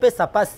ça passe.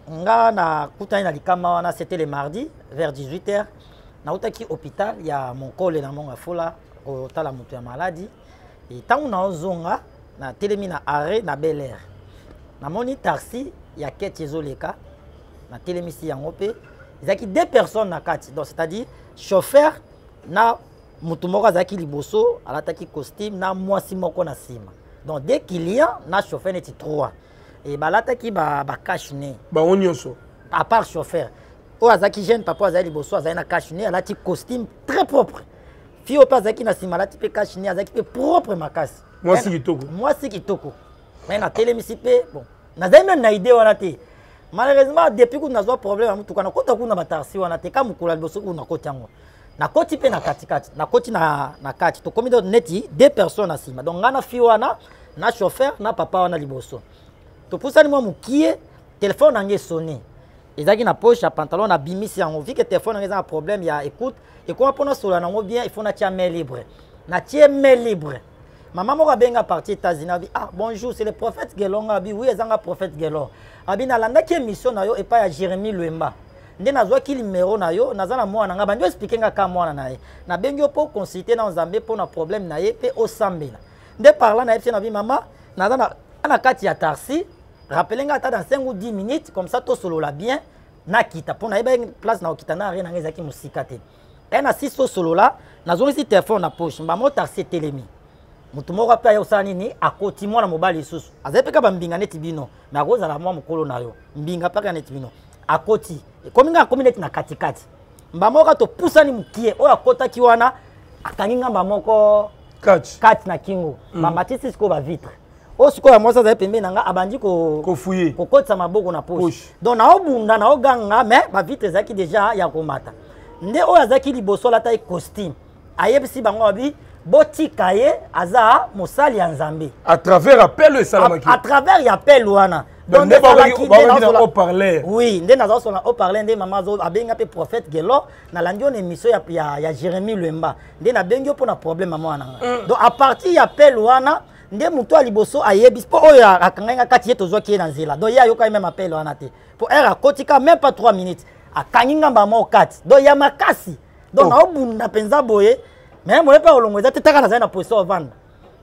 Na kutani na likama wana c'était le mardi vers 18h. Na utaki hôpital il y a mon collègue dans mon afola au tala mutu ya maladie. Et tant na ozonga na telemi na arrêt na Bel Air. Na moni taxi il y a keti ezoleka na telemi si yango pe. Izaki deux personnes na kati. Donc c'est-à-dire chauffeur na mutu moko azaki liboso alataki costume na mwasi moko na sima. Donc deux clients na chauffeur neti trois. Et balataki ba cash né. Ba onyoso. À part chauffeur. O azaki jeune papa azali bosso azali na cash né, alati costume très propre. Fio pa azaki na sima alati pe cash né, azaki pe propre makasi. Moi si kitoko. Moi si kitoko. Mais na télémisi pe bon. Nazali même na idée wana te. Malheureusement depuis que nazwa problème amutu kana kota kuna batarsi wana te ka mukula bosso kuna koti yango. Na koti pe na katikati, na koti na kati. To komi do neti deux personnes na sima. Donc ngana fio wana na chauffeur na papa wana liboso. To poussa ni moi mukie téléphone nangé sonné. Ezaki na poche ya pantalon na bimisi yango vu que téléphone nangé un problème ya écoute et comment pona sola nango bien il faut na tia main libre. Na tia main libre. Maman moko benga parti États-Unis abi ah bonjour c'est le prophète Gelon abi oui ezanga prophète Gelon. Abi na landa ki émission na yo et pas ya Jérémie Luemba. Nde nazwa ki numéro na yo nazana mwana nga bandio expliquer nga ka mwana na ye. Na bengi po consulter na Nzambe po na problème na ye pe osambela. Nde parla na ye na bi maman nazana na kati ya taxi. Rappelez-moi dans 5 ou 10 minutes, comme ça, tout solo là bien, na kita. Pour na une place na okita na rien na zaki musikate. Et na 6 solo là, na zone si téléphone na poche, mba mo taxi telemi. Mutu moko pa yo sani ni akoti mwana mobali susu. Azepe ka bambinga neti bino, na goza la mwa mukolo na yo. Mbinga pa ka neti bino. Akoti. Kominga komineti na katikati. Mba moko to pusani mukie, o akota ki wana akanginga mba moko catch na kingo. Mba matisi siko ba vitre. O siko ya mwasa za pembe nanga abandi ko fouiller ko kotsa maboko na poche. Donc na obunda na oganga mais ba vitre zaki déjà ya komata. Nde o azaki liboso la taille costume. Ayebisi bango abi botika ye aza mosali ya Nzambe. À travers appel le salamaki. À travers ya appel wana. Donc nde ba au parler. Oui, nde nazo so na au parler nde mama zo abenga pe prophète Gelo na landio na émission ya Jérémie Luemba. Nde na bengio pour na problème mama nanga. Donc à partir ya appel wana nde muto aliboso ayebis po oya akanganga kati yeto zo ki na nzela donc ya yoka même appel wana te pour era kotika même pas 3 minutes akanginga mbamo kati donc ya makasi donc na obunda penza boye mais mo pa olongo ezate taka na za na position vanda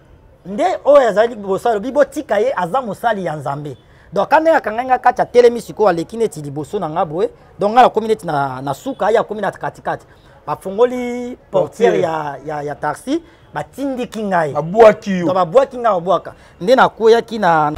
nde oya zali boso bibo tika ye aza mosali ya Nzambe donc kana akanganga kati ya telemi siko alekine ti liboso na ngaboye donc ngala community na suka ya community katikati bafungoli portière ya taxi batindi kingai abwaki yo babwaki nga obwaka nde na koya kina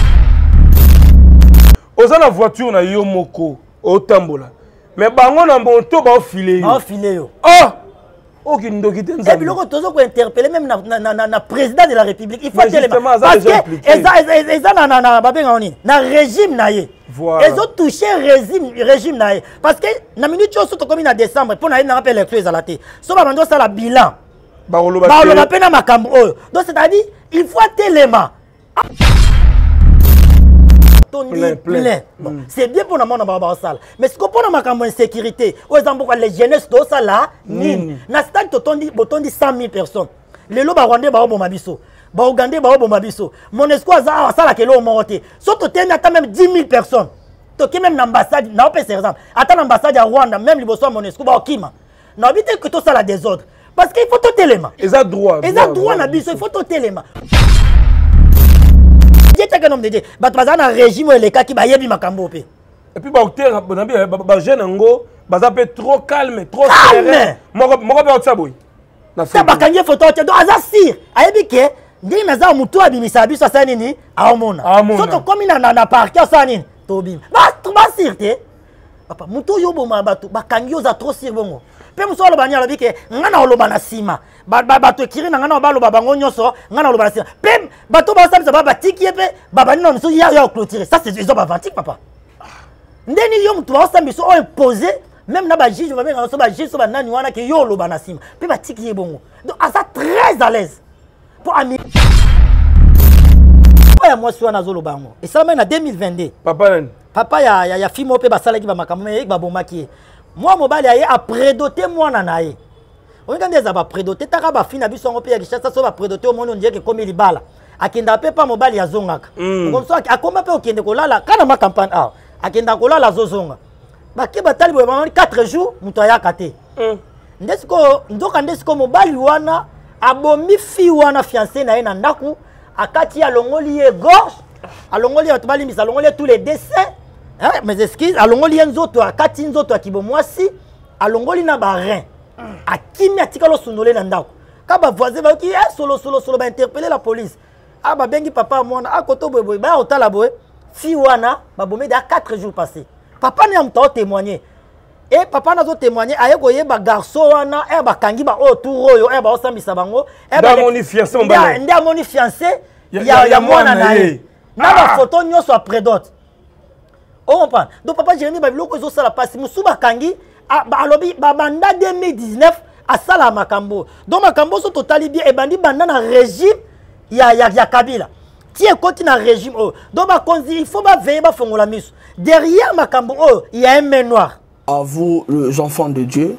oza na voiture na yo moko otambola mais bango na moto ba filer yo ah oki ndoki te Nzambe biloko tozo ko interpeller même na président de la République il faut parce que eza na babenga oni na régime na ye ils ont touché régime na ye parce que na minute yo soto comme na décembre pour na ye na rappel électoral ezalate so ba bando ça la bilan Baoloba pena makambo oyo. Donc c'est-à-dire il faut téléma. Plein. Bon, c'est bien pour na mona baba sala. Mais ce qu'on pour na makambo insécurité, aux amboko les jeunesses do sala nini. Na stade totondi botondi 100 000 personnes. Lelo ba Rwandais ba oboma biso. Ba Ougandais ba oboma biso. Monesco za sala kelo monte. Soto tena ata même 10 000 personnes. Toki même l'ambassade, na opé par exemple. Ata l'ambassade à Rwanda même liboso Monesco ba okima. Na obité que to sala désordre. Parce qu'il faut tout élément. Ils ont droit. Ils ont droit, il faut tout élément. Dieu est un homme de Dieu. Mais tu as un régime et les cas qui va y avoir makambo. Et puis, les jeunes, ils trop calme, trop serein. Moi, je ça boy. Ça va quand il faut tout. Donc, Azasir, ayebike, ndi naza mutu abimisa biso sa nini aomona. Soto comme na parquet sa nini tobim. Ba sirte. Papa, mutu yo boma batu, bakangi yo za trop sir bongo. Pe musolo banya lobi ke ngana oloba na sima bato ekiri na ngana baloba bango nyonso ngana oloba na sima pe bato ba sabisa ba batiki pe baba nino miso ya clôturer ça c'est ils ont pas vantique papa ndeni yo mutu ba sambiso o imposer même na ba juge ba benga so ba juge so ba nani wana ke yo oloba na sima pe batiki ye bongo donc asa très à l'aise pour ami ya moi so na zolo bango et ça même en 2022 papa ya fimo pe ba sala ki ba makambo e ba bomaki moi mobali aye a prédoté moi nanaye on quand des a prédoté taka ba fina biso ngo pe ya kishasa so ba prédoté au monde on dirait que comme il bala akenda pe pa mobali azongaka comme ça akoma pe okende kolala kana ma campagne ah akenda kolala zozonga baki batali boye 4 jours muto ayaka te ndesiko ndoka ndesiko mobali wana abomi fi wana fiancé na ye na ndaku akati alongoli ye gorge alongoli ya tobali misa alongoli tous les dessins hein mes excuses alongoli nzoto akati nzoto akibomwasi alongoli na ba rein akimi atikalo sunole na ndako ka ba voisin ba ki solo ba interpeller la police ah ba bengi papa mwana akoto boy ba otala boy fi wana ba bomé da 4 jours passés papa ne amta témoigner et papa nazo témoigner ayeko ye ba garçon wana e ba kangi ba autour oyo e ba osambisa bango e ba moni fiancé mbala nda moni fiancé ya mwana na ye na ba photo nyoso après d'autres on comprend donc papa Jérémie ba biloko zo sala passe musu ba kangi ba alobi ba banda 2019 à sala makambo donc makambo so totali bien e bandi banda na régime ya Kabila tie koti na régime oh donc ba konzi il faut ba veiller ba fongola miso derrière makambo oh il y a un main noir. À vous, les enfants de Dieu,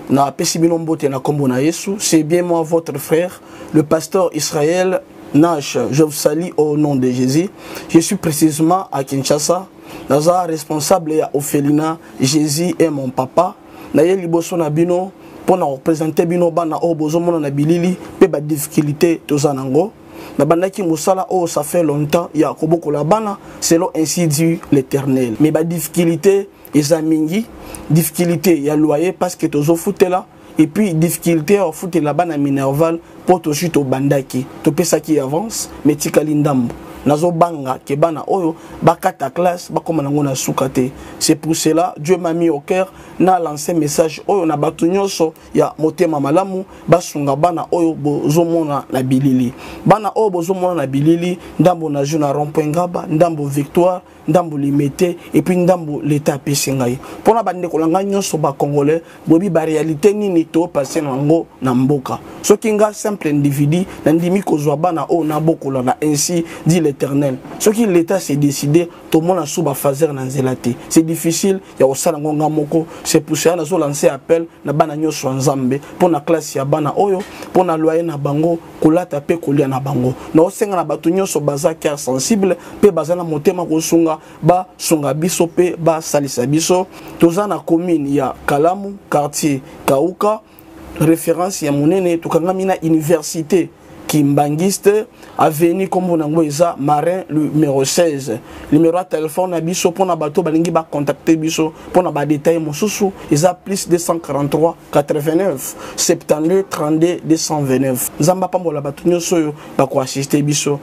c'est bien moi, votre frère, le pasteur Israël Nash. Je vous salue au nom de Jésus. Je suis précisément à Kinshasa. Naza responsable à Ophelina. Jésus est mon papa. Naye liboso na bino pour représenter bino bana o bozomo na bilili pe ba difficulté tozanango. Na bandaki musala oh ça fait longtemps ya koboko la bana selon ainsi dit l'Éternel. Mais ba difficulté Ezamingi, difficulté ya loyer parce que tozo foute là et puis difficulté au foute là bas na Minerval pour to chute au bandaki to pesa qui avance mais tikali ndambo nazo banga ke bana oyo bakata classe bakoma nango na sukate. C'est pour cela Dieu m'a mis au cœur na lancé message oyo na batu nyonso ya motema malamu basunga bana oyo bozomona na bilili bana oyo bozomona na bilili ndambo na juna rond-point Ngaba ndambo Victoire ndambo limité et puis ndambo l'état pesingai pona bande kolanga nyonso ba congolais bobi ba réalité nini to passer nango na mboka soki nga simple individu na ndimi kozwa bana o na bokola na ainsi dit l'Éternel soki l'état s'est décidé to mona suba fazer na nzelate c'est difficile ya osala ngonga moko c'est pour ça nazo lancer appel na bana nyonso nzambe pona classe ya bana oyo pona loyer na bango kolata pe kolia na bango na osenga na batu nyonso baza cœur sensible pe bazana motema kosunga ba sunga biso pe ba salisa biso toza na commune ya Kalamu quartier Kauka référence ya monene tukangami na université Kimbangiste avenue comme nango eza Marin numéro 16 numéro de téléphone na biso pona bato balingi ba contacter biso pona ba détail mosusu eza plus 243 89 72 32 229 nzamba pambola bato nyonso yo ba ko assister biso.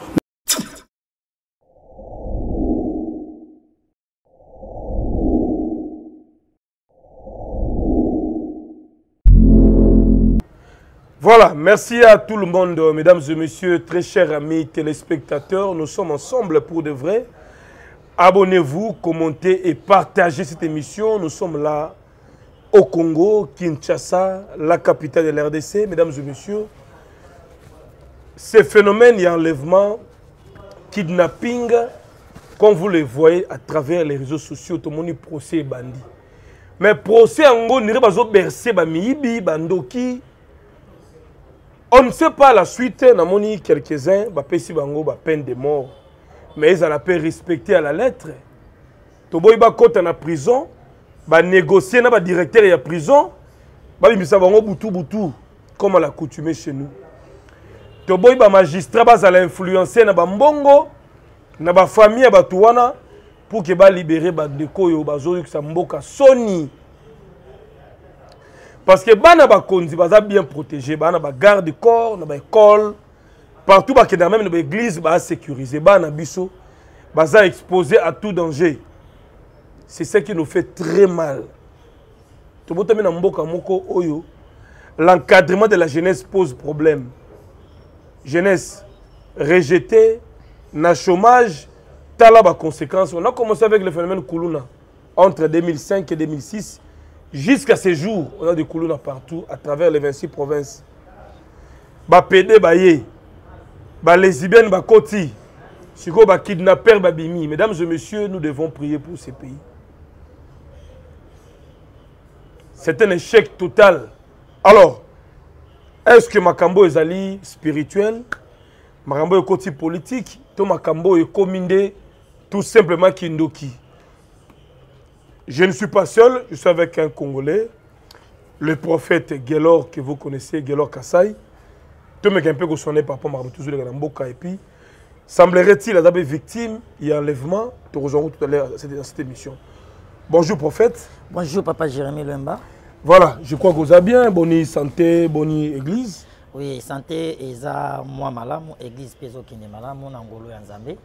Voilà, merci à tout le monde, mesdames et messieurs, très chers amis téléspectateurs. Nous sommes ensemble pour de vrai. Abonnez-vous, commentez et partagez cette émission. Nous sommes là au Congo, Kinshasa, la capitale de l'RDC. Mesdames et messieurs, ces phénomènes d'enlèvement, kidnapping, comme vous le voyez à travers les réseaux sociaux, tout le monde est procès et bandit. Mais procès en gros, n'est pas bercé, miibi, bandoki. On ne sait pas la suite, namoni quelques-uns, bapesi bango ba peine de mort, mais ils ont la paix respectée à la lettre. Toboy ba kota na prison, ba négocier na ba directeur ya prison, ba bimisa bango butu comme à l'accoutumée chez nous. Toboy ba magistrat ba za la influencer na ba mbongo, na ba famille ba tuwana pour que ba libérer ba ndeko yo bazo sa mboka soni. Parce que bana ba konzi baza bien protégé, bana ba garde corps, na ba école, partout ba kenda même na ba église ba sécurisé, bana biso baza exposé à tout danger. C'est ce qui nous fait très mal. To botami na mboka moko oyo, l'encadrement de la jeunesse pose problème. Jeunesse rejetée, na chômage, tala ba conséquences. On a commencé avec le phénomène Kuluna entre 2005 et 2006. Jusqu'à ces jours, on a des Kuluna partout, à travers les 26 provinces. Ba PD, ba ye, ba lesbiennes, ba koti, siko ba kidnapper, ba bimi. Mesdames et messieurs, nous devons prier pour ces pays. C'est un échec total. Alors, est-ce que Makambo est allé spirituel? makambo côté politique to makambo kominde tout simplement kindoki. Je ne suis pas seul, je suis avec un Congolais, le prophète Gelor que vous connaissez, Gelor Kassai. Tout me un peu sonné par rapport à toujours les Mboka et puis semblerait-il avoir victime il y a enlèvement. Te rejoindrons tout à l'heure dans cette émission. Bonjour prophète. Bonjour papa Jérémy Lemba. Voilà, je crois que vous allez bien, bonne santé, bonne église. Oui, santé et ça moi malamu église peso qui n'est malamu ngolo ya Nzambe.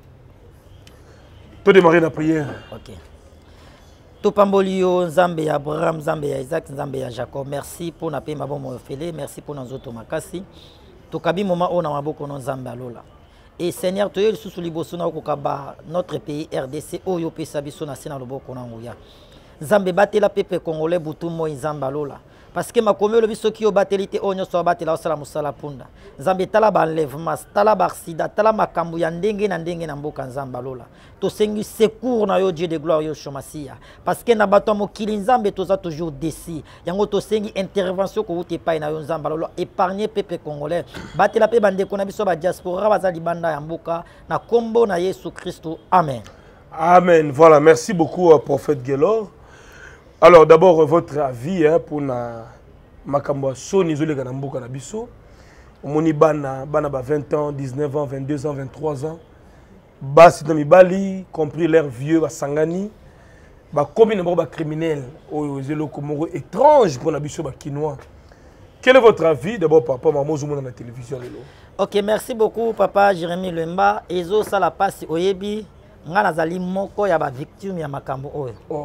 Tout démarrer la prière. OK. Tout pambolio Nzambe ya Abraham, Nzambe ya Isaac, Nzambe ya Jacob. Merci pour na pe mabomo ofele, merci pour nos autres makasi. To kabi moment on na maboko no Nzambe alola. Et Seigneur, tu es sous liboso na okaba notre pays RDC oyo pesa biso na sena loboko na nguya. Nzambe batela pepe congolais butu mo Nzambe alola. Parce que ma commune le biso ki obatelité onyo so batela osala musala punda. Nzambe tala ba enlèvement, tala ba sida, tala makambu ya ndenge na mboka Nzambe alola. To sengi secours na yo Dieu de gloire yo shomasia. Parce que na bato mokili Nzambe toza toujours déci. Yango to sengi intervention ko uti pa na yo Nzambe alola épargner pepe congolais. Batela pe bande ko na biso ba diaspora bazali banda ya mboka na kombo na Yesu Christo. Amen. Amen. Voilà, merci beaucoup prophète Gelor. Alors d'abord votre avis pour na makambo soni zole kana mboka na biso. Omoni bana ba 20 ans, 19 ans, 22 ans, 23 ans. Basi na mibali compris l'air vieux ba sangani. Ba komi na ba criminel o zelo komoro étrange pour na biso ba kinois. Quel est votre avis d'abord par rapport à maman zomo na télévision lelo? OK, merci beaucoup papa Jérémy Lemba. Ezo sala pasi oyebi nga nazali moko ya ba victime ya makambo oyo. Oh.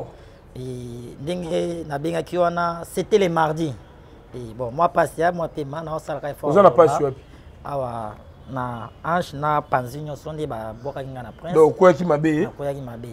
Dengue na benga kiwana c'était le mardi. Et bon moi passé moi paiement na sala ka fort. Vous en a pas sur awa na ange na panzinho sonde ba boka kinga na prince. Donc quoi qui m'a bé? Quoi qui m'a bé.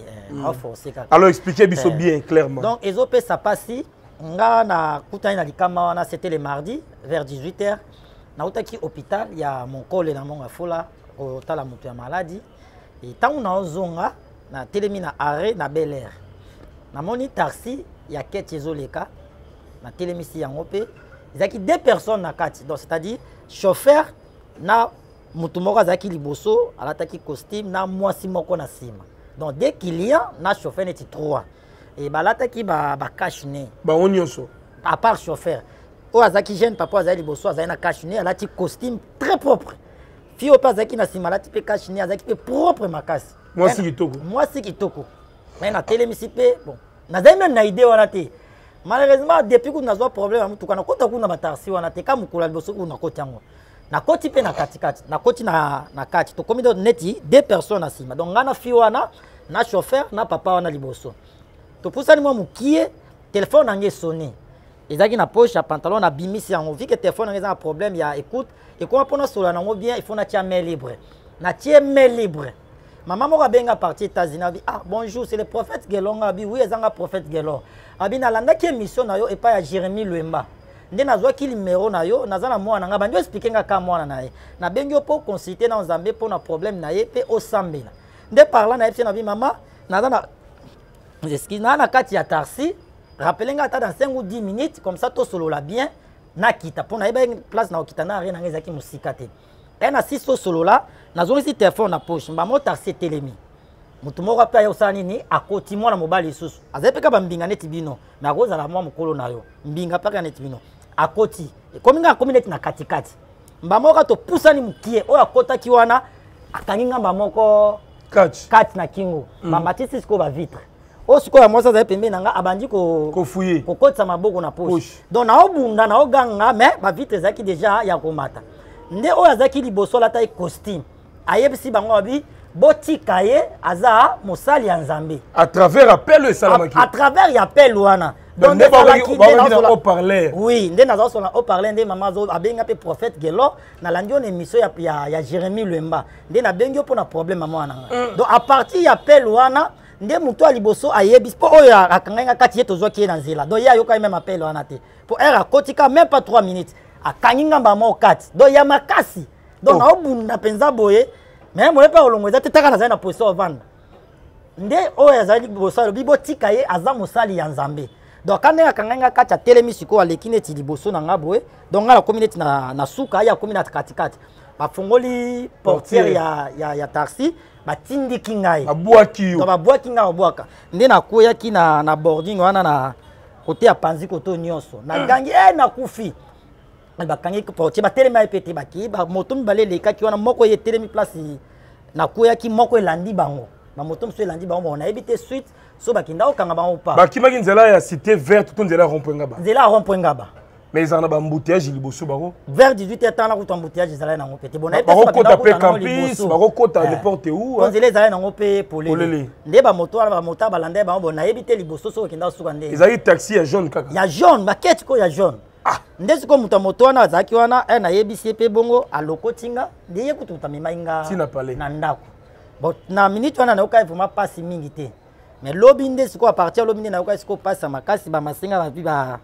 Alors expliquez biso bien clairement. Donc ezope ça passi nga na kutani na likama wana c'était le mardi vers 18h. Na utaki hôpital ya mon collègue na monga fola au tala mutu ya maladie. Et tant na ozonga na telemi na arrêt na Bel Air. Na moni taxi ya keti ezoleka na telemisi yango pe ezaki deux personnes na kati donc c'est-à-dire chauffeur na mutu moko azaki liboso alataki costume na mwasi moko na sima donc deux clients na chauffeur neti trois et balataki ba cache nez ba onyoso à part chauffeur o azaki jeune papa azali liboso azali na cache nez alati costume très propre fio pa azaki na sima alati pe cache nez azaki pe propre makasi mwasi kitoko mais na telemisi pe bon nazali même na idée wana te malheureusement depuis que nazwa problème mutu kana kota kuna batarsi wana te ka mukula liboso kuna koti yango na koti pe na katikati na koti na kati to komi do neti deux personnes na sima donc ngana fi wana na chauffeur na papa wana liboso to pusani mwa mukie téléphone nange sonné ezaki na poche ya pantalon na bimisi yango vu que téléphone nange za un problème ya écoute et comment pona sola nango bien il faut na tia main libre na tia main libre. Maman m'a benga parti États-Unis. Ah bonjour, c'est le prophète Gelor. Oui, c'est un prophète Gelor. Abi na landa ki mission na yo et pas ya Jérémy Lemba. Nde nazwa ki numéro na yo, nazana mwana nga bandio expliquer nga ka mwana na ye. Na bengi po consulter na Nzambe pour na problème na ye pe o sambela. Nde parla na ye na bi maman, nazana excuse na kati ya taxi, rappelez nga ta dans 5 ou 10 minutes comme ça to solo la bien na kita pour na yeba place na okita na rien na ngezaki musikate. Un assist solo là, nazongi si téléphone na poche, mbamo taxi telemi. Mutu moko pe ayosala nini akoti mwana mobali lisusu. Azali pe ka bambinga neti bino, na koza la mwa mukolo na yo. Mbinga pe ka neti bino. Akoti. Komi nga komi neti na katikati. Mbamo ka to pusani mukie, oyo akotaki wana akangi nga mbamoko kati na kingo. Mamatisi siko ba vitre. O siko ya mwasa azali pembe nanga abandi ko fouiller. Ko kotsa maboko na poche. Donc na obunda na oganga mais ba vitre zaki déjà ya komata. Nde oyo azaki liboso la taille costume ayebisi bango abi botika ye aza mosali ya Nzambe à travers appel et salamaki à travers ya appel wana donc nde ba au parler oui nde nazo sona au parler nde mama zo abenga pe prophète Gelor na landio na émission ya Jérémy Lemba nde na bengio pour na problème mama wana donc à partir ya appel wana nde muto liboso ayebisi po oyo akanganga kati ye tozwa ki na nzela donc ya yoka même appel wana te pour era kotika même pas 3 minutes akanginga mbamo kati do ya makasi do na obunda penza boye mais mo lepa olongo eza tetaka na zali na position ovanda nde oyo azali bosalo bibo tika ye aza mosali ya Nzambe donc kande akanganga kati ya telemi siko aleki neti liboso na nga boye donc nga la komi neti na suka ya komi na katikati bafongoli portière ya taxi batindiki ngai abwaki yo to babwaki ngai obwaka nde nakoyaki na boarding wana na kote ya panzi koto nyonso nagangi nakufi bakangi portier batelemi epete baki moto mibale lekaki wana moko ye telemi place nakoyaki moko elandi bango bamoto mosusu elandi bango bon nayebi te suite so bakinda okanga bango pa bakimaki nzela ya cité verte to nzela ya rond-point ngaba nzela ya rond-point ngaba mais ezala na bambouteillage liboso bango vers 18h temps na kuta embouteillage ezala nango pete bon bakokota mpe campus bakokota n'importe où nzela ezala nango mpe polele nde bamoto wana bamoto balanda bango bon nayebi te liboso so okinda osuka nde ezali taxi ya jaune kaka ya jaune baketi ko ya jaune nde siko moto moto wana azalaki wana nayebisi mpe bongo alokotinga nde ye kutu tamemai nga na ndako bon na minute wana nayokai vraiment pasi mingi te mais lobi nde siko apartir lobi nde nayokai siko pasi makasi bamasenga bavi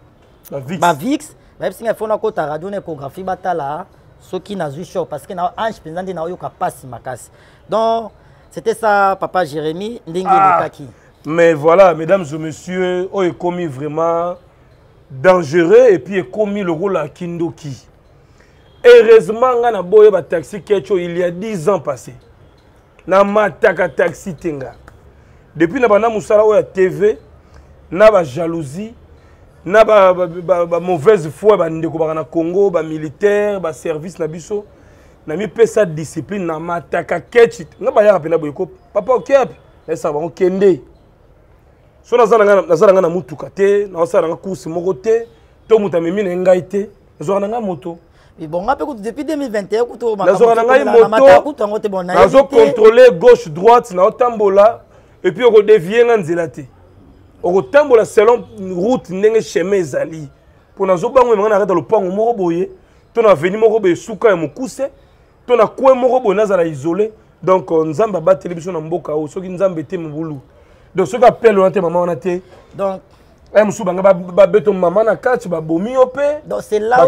bavix bayebisinga ifona kota radio na échographie batala soki nazwi show parce que na ange mpenza nde nayoka pasi makasi donc c'était ça papa Jérémy ndenge elekaki mais voilà mesdames et messieurs on est commis vraiment dangereux et puis commis le rôle à Kindoki. Heureusement, on a boyé ba taxi Ketcho il y a 10 ans passé. Na mataka taxi tenga. Depuis na bana musala o ya TV, na ba jalousie, na ba mauvaise foi ba ndeko ba na Congo, ba militaire, ba service na biso. Na mi pesa discipline na mataka Ketchi. Na ba ya rapena boyko papa okep. Esa ba okende. So nazalanga na mutuka te nasalanga course moko te to muta memi na ngai te nazalanga moto bon ngape kutu depuis 2021 kutu moto nazo contrôler gauche droite na otambola et puis oko dévier nga nzela te oko tambola selon route ndenge chemin ezali pour nazo bango nga na reta lopango moko boye to na veni moko be suka ya mokuse to na coin moko boye nazala isolé donc nzamba bateli biso na mboka o soki nzambe te mubulu. Donc, ce qu'on appelle le maman, on a été. Donc, c'est là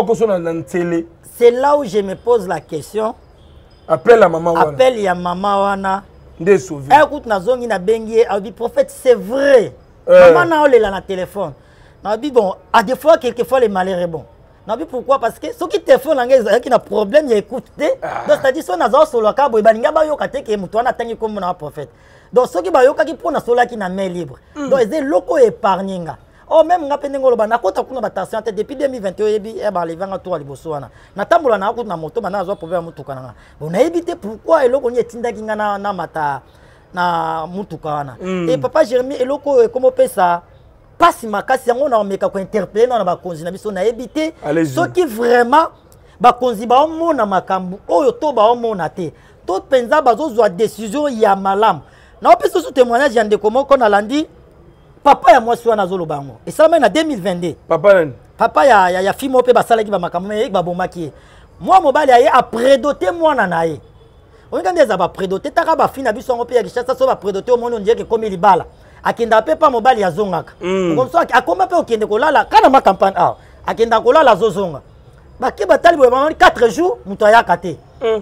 où je me pose la question. Appelle la maman. Appelle ya maman wana. Écoute, nazongi na bengi, abi prophète, c'est vrai. Maman na olela na téléphone. Na bi bon, à des fois quelquefois les malheurs est bon. Na bi pourquoi parce que ceux qui téléphone ngeza qui na problème, il écoute. Donc c'est-à-dire so nazo solo ka boy baninga ba yo kateke mutu wana tangi comme na prophète. Donc ceux qui bayoka qui pour na sola qui na main libre. Donc ils loko épargninga. Oh même ngapende ngolo ba nakota kuna batation depuis 2021 yebi e ba levanga to liboso wana. Na tambola na kutu na moto ba na zo problème mutuka na. Bon na éviter pourquoi eloko ni etinda kinga na mata na mutuka wana. Et papa Jérémy eloko comment pesa passe makasi yango na meka ko interpeller na ba konzi na biso na éviter ceux qui vraiment ba konzi ba omona makambu oyo to ba omona te. Tout penza bazo zo décision ya malam. Na opesa sous témoignage ya ndeko moko na landi papa ya mwasi wana zolo bango et ça même en 2022 papa ya fimo pe basala ki ba makambo me ba bomaki moi mobali aye a prédoter mwana na ye onga ndeza ba prédoter taka ba fina biso ngo pe ya kishasa so ba prédoter au monde on dirait que comme libala akenda pe pa mobali ya zongaka comme ça akoma pe okende kolala kana ma campagne akenda kolala zozonga baki batali bo 4 jours muto ya kate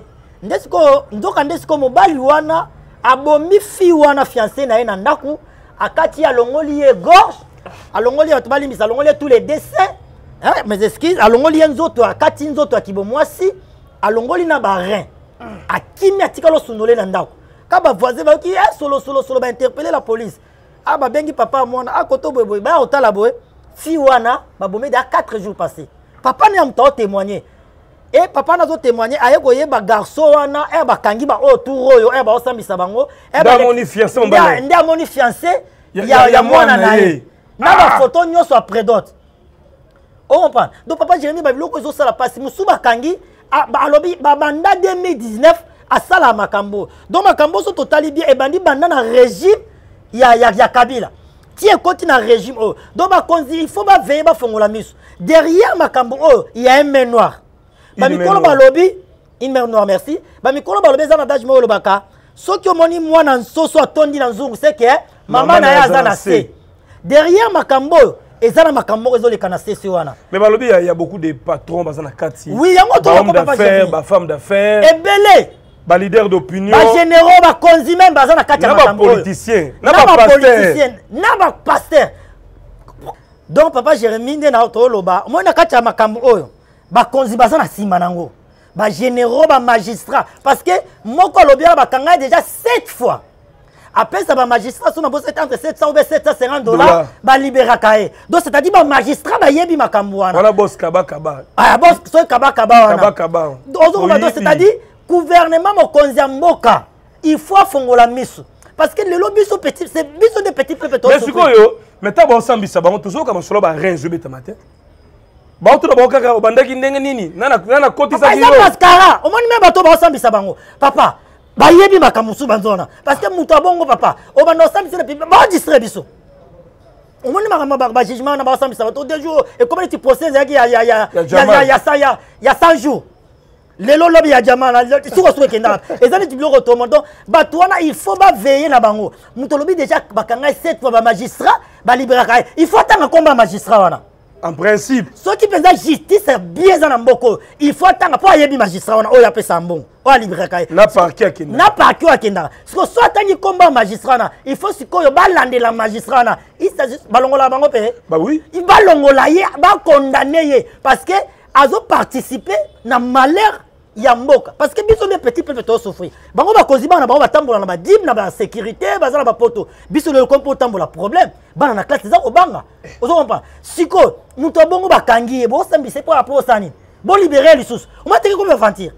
ndesiko mobali wana abomi fi wana fiancé na ye na ndaku akati alongoli ye gorge alongoli ya tobali misa alongoli tous les dessins mes excuses alongoli ye nzoto akati nzoto akibo mwasi alongoli na ba rein akimi atika lo sunole na ndaku ka ba voisin ba ki solo ba interpeller la police ba bengi papa mwana akoto boy ba otala boy fi wana ba bomé da 4 jours passés papa ne amta témoigner. Et papa n'a pas témoigné, aye ko yeba garçon wana e ba kangi ba autour oyo e ba osambisa bango e ba moni fiancé mbala nda moni fiancé ya mwana na ye na ba photo nyoso après d'autres. On comprend. Donc papa Jérémy ba biloko zo sala passe musuba kangi ba alobi ba banda 2019 a sala makambo. Donc makambo so totali bien e bandi banda na régime ya Kabila. Tiens côté na régime oh. Donc ba konzi il faut ba veiller ba fongola miso. Derrière makambo oh, il y a un main noir. Bamikolo balobi une mère noire merci bamikolo balobi za na dage mo lobaka soki omoni mwana nsoso atondi na nzungu c'est que maman na ya za na se derrière makambo ezana makambo ezoleka na se wana mais balobi il y a beaucoup de patrons bazana kati oui yango to hommes d'affaires ba femmes d'affaires ebele ba leader d'opinion ba généraux ba konzi même bazana kati ya makambo ba politiciens na ba pasteur donc papa Jérémy nde na to loba mo na kati ya makambo oyo bakonzi baza na sima nango ba généraux, ba magistrats. Parce que moi, quand l'objet a déjà 7 fois. Après ça, ba magistrat, si on a entre 700 ou 750 $, ba libéra kae. Donc, c'est-à-dire, ba magistrat, ba yebi makambouana. On a boss kaba kaba. Ah, boss, so kaba kaba. Kaba kaba. Donc, c'est-à-dire, gouvernement mokonzi mboka, il faut fongola misu. Parce que le lobby sont petits, c'est biso des petits peuples. Mais ce que yo, mais t'as bon sambi ça, bon toujours comme solo ba rien je bête matin. Ba tout d'abord kaka obandaki ndenge nini, nana koti sa biyo. Papa, mascara, au moins même bato ba sambi ça bango. Papa, ba yebi makamusu banzona. Parce que muto bongo papa, obando sambi ça ba distrait biso. Au moins ba jugement na ba sambi ça bato 2 jours et comment tu procèdes il y a 100 jours. Les lobby ya jamana sur ce kenda et ça dit le retour donc batouana il faut pas veiller na bango mutolobi déjà bakanga 7 fois ba magistrat ba libéra il faut attendre combat magistrat wana en principe ceux qui font justice bien dans mboko il faut attendre pour yebi magistrat wana o ya pesa mbon o libéra na parquet akenda na parquet akenda parce que soit attendre combat magistrat na il faut sikoyo ba landela magistrat na il s'agit balongola bango pe bah oui il balongola ye ba condamner ye parce que azo participer na malheur Yamboka parce que biso des petits peuvent tout souffrir. Bango ba koziba na bango ba tambola na ba dim na ba sécurité bazala ba poto. Biso le kompo tambola problème. Bana na classe za obanga. Ozo comprendre. Siko muto bongo ba kangi bo sambise pour rapport sani. Bon libérer les sous. On m'a teke comme aventure.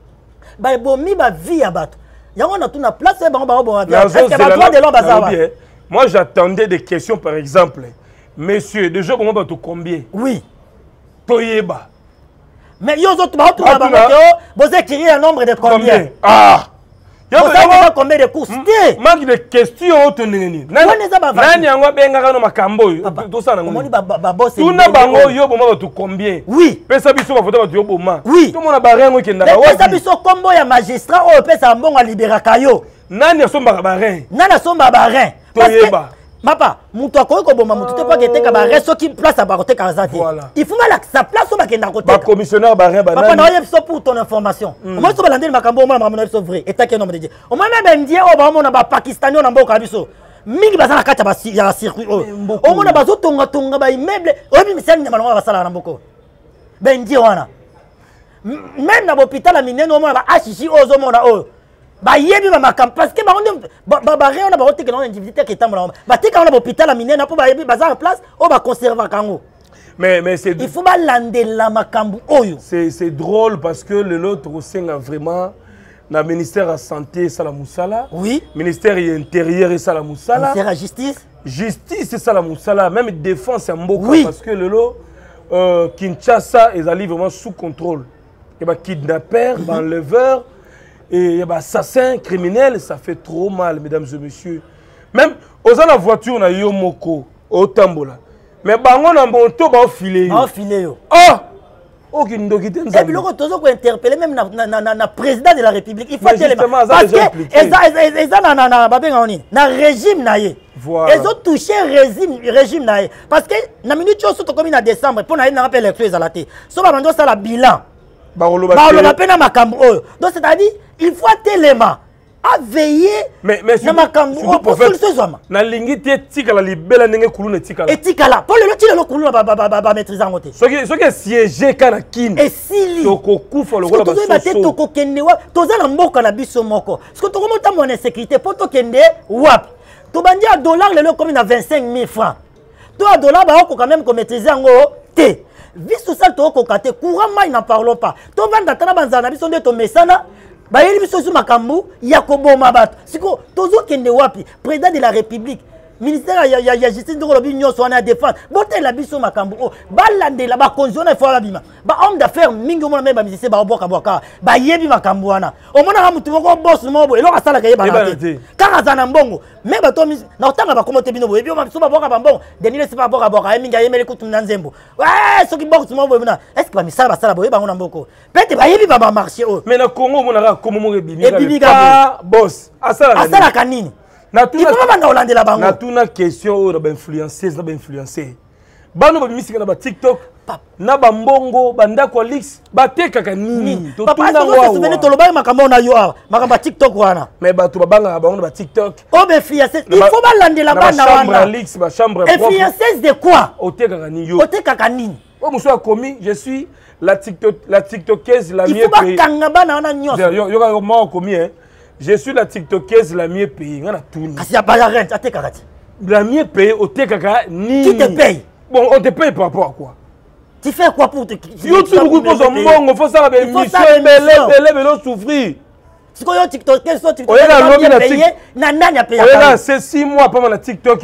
Ba bomi ba vie ya bato. Yango na tuna place bango ba bon aventure. Est-ce que ba droit de l'homme bazala? Moi j'attendais des questions par exemple. Monsieur, déjà comment ba to combien? Oui. Toyeba. Mais yo autres vous écrivez un nombre de combien? Ah, vous avez combien de courses? Manque de questions auto nini. Nani yango benga no makambo tout ça nango. Tout na bango yo boma to combien? Oui. Pesa biso ba photo ba yo boma. Oui. Tout mona barengo kenda ba. Pesa biso combo ya magistrat o pesa mbongo libéra kayo. Nani asomba barin? Nani asomba barin? Toyeba. Papa, mutu akoki koboma mutu te pa keteka ba reso ki place à barote kazati. Il faut mal sa place au bakenda côté. Ba commissionnaire ba rien ba. Papa na yebso pour ton information. Au moins so balande makambo mo na so vrai. Et ta ke nom de Dieu. Au moins même ndie o ba mo na ba pakistanais na mboka biso. Mingi bazana kata ba ya circuit o. Au moins na bazo tonga ba immeuble. O bi misani na malonga ba sala na mboko. Ben ndie wana. Même na l'hôpital a minene o mo na ba HJ o zo mo na o. Ba yebi ba makam parce que ba on ba rien on a ba ote que non individualité qui tambola ba te quand on a hôpital la minene pour ba yebi ba za place o ba conserver kango mais c'est il faut ba lander la makambu oyo c'est drôle parce que l'autre aussi a vraiment na ministère de la santé ça la musala oui ministère de l'intérieur et ça la musala ministère de justice c'est ça la musala même défense en mboka oui. Parce que Kinshasa ils arrivent vraiment sous contrôle et ba kidnappeur ba enleveur et assassin criminel, ça fait trop mal, mesdames et messieurs. Même aux la voiture, on a eu moko au tambola. Mais bango na bonto ba filer. Ba filer yo. Ah! Aucune ndokité nzambe. Et puis loko tozo ko interpeller même na président de la République. Il faut tellement parce que eza na ba benga oni na régime na ye. Voilà. Ils ont touché régime na ye parce que na minute yo soto comme na décembre pour na rappel électoral ezalate. So ba mando ça la bilan. Donc c'est-à-dire il faut tellement à veiller mais na makambo pour solution na lingi te tikala libela ndenge kuluna tikala et tikala pour le tilo lo kuluna ba maîtriser ngote ce qui est siégé kana kin et sili toko kufa lo kola ba soso toko kende wa toza na mboka na biso moko parce que toko monta mon insécurité pour to kende wap to bandi a dollar le comme na 25 000 francs to a dollar ba ko quand même ko maîtriser ngo te vis tout ça to ko kate couramment n'en parlons pas to vanda tana banzana biso nde to mesana ba yeli biso su makambu ya koboma bato siko tozo kende wapi président de la République ministère ya justice ndoko lobi nyonso wana défense bote la biso makambu o balandela ba konziona fo babima ba homme d'affaires mingi mona même ba musicien ba boka ba yebi makambu wana o mona ka mutu moko boss mobo elo kasala ka yeba na te kaka zana mbongo me ba to na otanga ba komote bino bo yebi o biso ba boka ba mbongo denile se ba boka mingi ayemele kutu na nzembo ouais soki box mobo bina est-ce que ba misala ba sala bo yeba ngona mboko pete ba yebi ba marché o mais na Congo mona ka komo mo ebimi ka boss asala kanini il faut une question sur influenceuse, bano ba misika na ba TikTok na ba mbongo banda kwa lix ba tekaka nini to tuna wa to souvenir to loba makambo na yo makamba TikTok wana mais ba to babanga ba ba TikTok o be fiancé il faut balandela bana wana chambre lix ba chambre propre fiancé de quoi o tekaka ni yo o tekaka nini o muso a commis je suis la TikTokeuse la mieux payée. Je suis la TikTokeuse la mieux payée. La mieux payée au Tekaka. Qui te paye? Bon, on te paye par rapport à quoi? Tu fais quoi pour te... YouTube, il faut ça, mais mission, elle souffrir. Si on TikTok, c'est 6 mois après mon TikTok.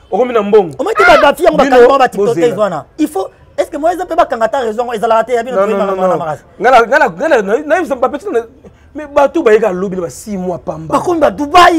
Il faut. Est-ce que moi, je peux pas raison? Mais Batou ba yeka lobby ba 6 mois pamba. Par contre Dubaï,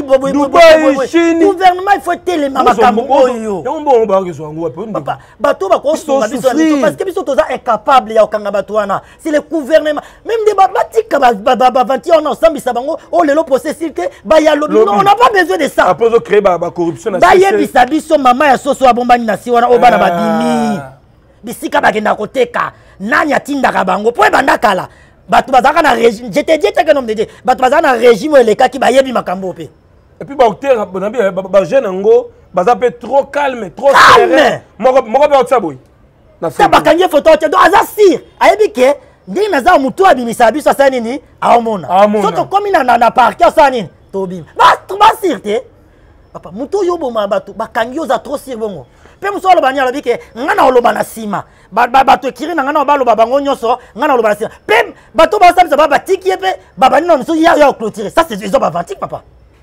Chine. Gouvernement il faut télé makambo oyo. Yon ba ke so ngo pe. Papa, Batou ba ko so parce que biso toza incapable ya okanga bato wana. C'est le gouvernement. Même des batika ba 21 ans sambisa bango o lelo processité ba ya lobby. Non, on n'a pas besoin de ça. Après créer ba corruption na. Ba yebisa biso mama ya soso abombani na si wana o bana babimi. Bisika ba kenda koteka. Nani atindaka bango po ebanda kala. Bato bazaka na régime, je te dis que nom de Dieu. Bato bazaka na régime les cas qui ba yebi makambo pe. Et puis ba octeur ba jeune ngo baza pe trop calme, trop serein. Moko ba otsa boy. Na ça ba kanye photo te do azasir. Ayebi ke ndi naza mutu abimisa biso sa nini aomona. Soto komi na parquet sa nini to bim. Ba sirte. Papa mutu yo boma bato ba kangi oza trop sir bongo. Pe musolo banya lobi ke ngana oloba na sima. Bato ekiri na ngana baloba bango nyoso ngana oloba na sima. Pe bato ba sabisa ba batiki epe babani na miso ya clôturer. Ça c'est ils ont bavantique papa.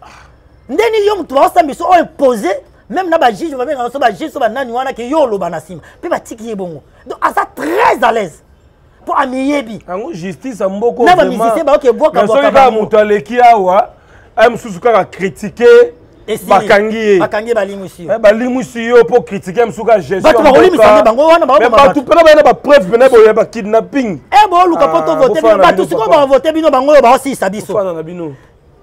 Ndeni yo mutu ba sabisa o imposer même na ba juge ba benga so ba juge so ba nani wana ke yo oloba na sima. Pe batiki ebongo. Donc asa très à l'aise. Pour amiyebi. Ango justice amboko. Na ba misise ba oke boka boka. Ba mutu aleki awa am susuka ka critiquer bakangi balimusi balimusi yo pour critiquer msuka gestion bato bakoli misande bango wana ba bato pena ba na ba preuve pena boya ba kidnapping bo luka poto voter bino bato siko ba voter bino bango yo ba aussi sabiso fana na bino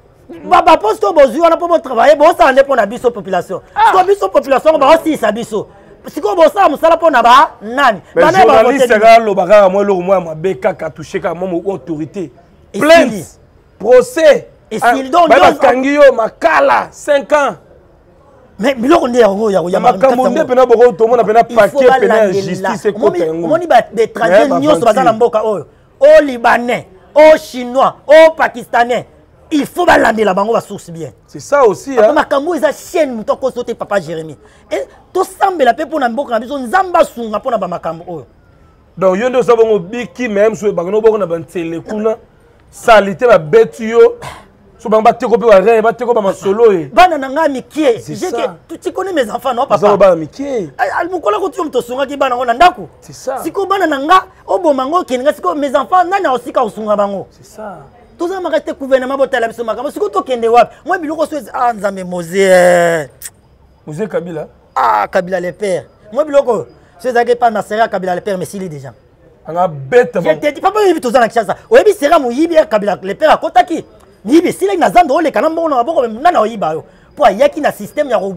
ba posto bozu wana po travailler bo ça ande pour na biso population to biso population ba aussi sabiso siko bo ça musala po na ba nani bana ba voter ga lo ba mo lo mo beka ka toucher ka mo autorité plainte procès. Et s'il donne Kangio Makala 5 ans. Mais biloko nde yango ya makambo pena boko to mona pena paquet pena justice et côté yango. Moni ba des traditions nyonso bazana mboka oyo. O libanais, o chinois, o pakistanais. Il faut balandela bango ba source bien. C'est ça aussi hein. Makambo eza chaîne mutoko sote papa Jérémie. Et to sambela pe pona mboka na biso nzamba sunga pona ba makambo oyo. Donc yondo sabongo biki même so bango boko na bantele kuna salité ba betio. So banga bateko pe wa re bateko ba masolo e bana nanga mikie j'ai que tu connais mes enfants non papa ça ba mikie al mukola ko tu mtosunga ki bana ngona ndako c'est ça siko bana nanga oboma ngo keninga siko mes enfants nana osika osunga bango c'est ça tous ça marete gouvernement botala biso makamo siko to kende wapi moi biloko so nzambe Mosé Kabila Kabila le père moi biloko c'est ça que pas na sera Kabila le père mais s'il est déjà anga bête je te dis papa yebi to zana kishasa oyebi sera mo yibi Kabila le père akotaki Nibi si les nazando ole kana mbongo na boko nana oyiba yo po ayaki na système ya ko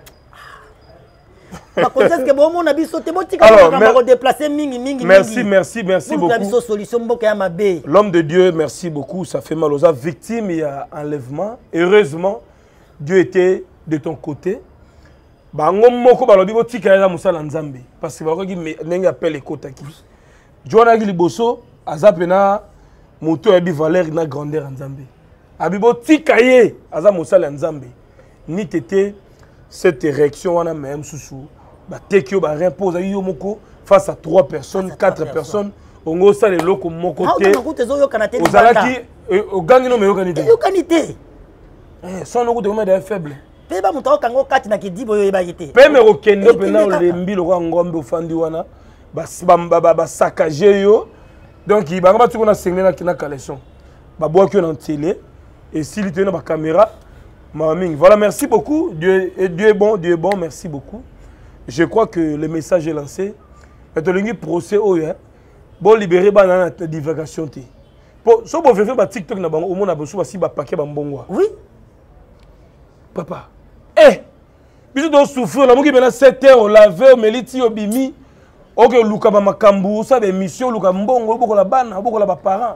ba conteste que bon na biso te botika ka ko déplacer mingi merci beaucoup biso solution mboka ya mabe l'homme de Dieu merci beaucoup ça fait mal aux victimes il y a enlèvement heureusement Dieu était de ton côté bango moko balobi botika ya musala nzambe parce que bakoki ndenge appelle ekotaki Jona ki liboso azapena moto ya bi valeur na grandeur nzambe Abibo tikaye aza mosala nzambe ni tete cette réaction wana même sousou ba tekio ba repose yo moko face à 3 personnes 4 personnes ongo sale loko moko te ozalaki ogangi no meyo kanite yo kanite son no ko de faible pe ba muto kango kati na kidibo yo ba yete pe me ko kendo pe na lembi lo ngombe ofandi wana ba saccager yo donc il ba ngaba tu kona sengena kina collection ba boa ki na télé. Et s'il était dans ma caméra, voilà, merci beaucoup. Dieu est bon, merci beaucoup. Je crois que le message est lancé. Et le procès, bon libérer la divulgation. Si vous faites un TikTok, au moins, vous avez un paquet de bongo. Oui. Papa. Vous avez souffert, vous avez 7 heures, vous avez meliti, vous avez mis. Ok, Luka Makambu, vous avez mission, Luka Mbongo, vous avez la vous avez parents.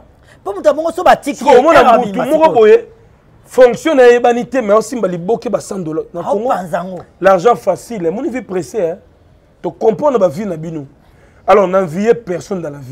Fonctionne à l'humanité, mais aussi $100. L'argent facile, mon vie pressé, tu comprends la vie. Alors, n'enviez personne dans la vie.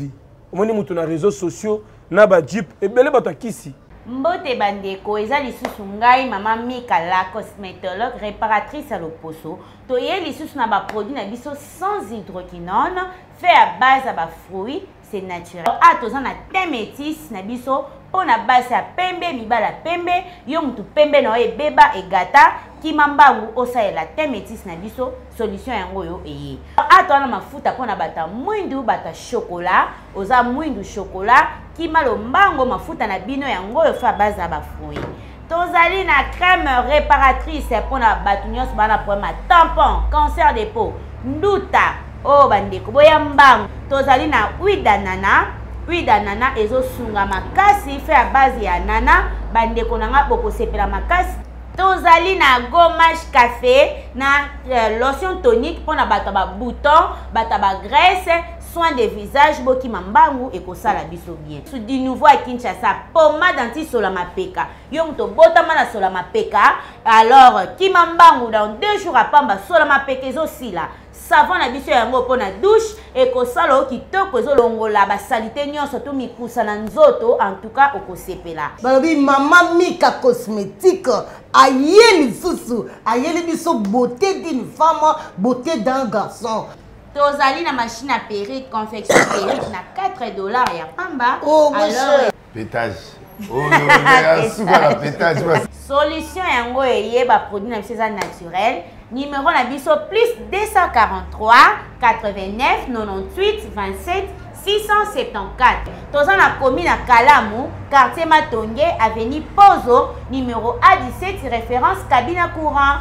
omoni mutu na réseaux sociaux na ba jeep ebele bato akisi. Mbote bandeko eza lisusu ngai mama Mika la cosmétologue réparatrice à l'Oposo. Toye lisusu na ba produit na biso sans hydroquinone fait à base à ba fruits, c'est naturel. Atozan na thé métis na biso po na base ya pembe mibala pembe yo mutu pembe na e beba e gata kimambangu osaela thé métis na biso solution yango yo eye. Atona mafuta po na bata mwindu bata chocolat oza mwindu chocolat kimalo mbango mafuta na bino yango yo fa base ya ba fruits. Tozali na crème réparatrice pour na batu nyos bana problème tampon, cancer des peaux, nduta, oh bandeko boya mbango. Tozali na huile d'ananas ezo sunga makasi fait à base ya nana bandeko nanga boko sepela makasi. Tozali na gommage café na lotion tonique pour na bata ba bouton, bata ba graisse, soin de visage boki mambangu et kosala biso bien. Sous du nouveau à Kinshasa, pommade anti-solama peka. Yom to botama na solama peka. Alors, kimambangu dans 2 jours à pamba solama peka aussi là. Savon na biso yango po na douche et kosala kitoko ezolongola ba salité nyonso to mikusa na nzoto en tout cas okosepela. Balobi mama Mika cosmétique ayeli susu ayeli biso beauté d'une femme, beauté d'un garçon. Tozali na machine à perruque, confection perruque na $4 ya pamba. Oh, alors pétage. Oh, le pétage. Solution yango eyeba produit na biso naturel. Numéro na biso plus 243 89 98 27 674. Toza na commune à Kalamu, quartier Matonge, avenue Pozo, numéro A17, référence cabine courant.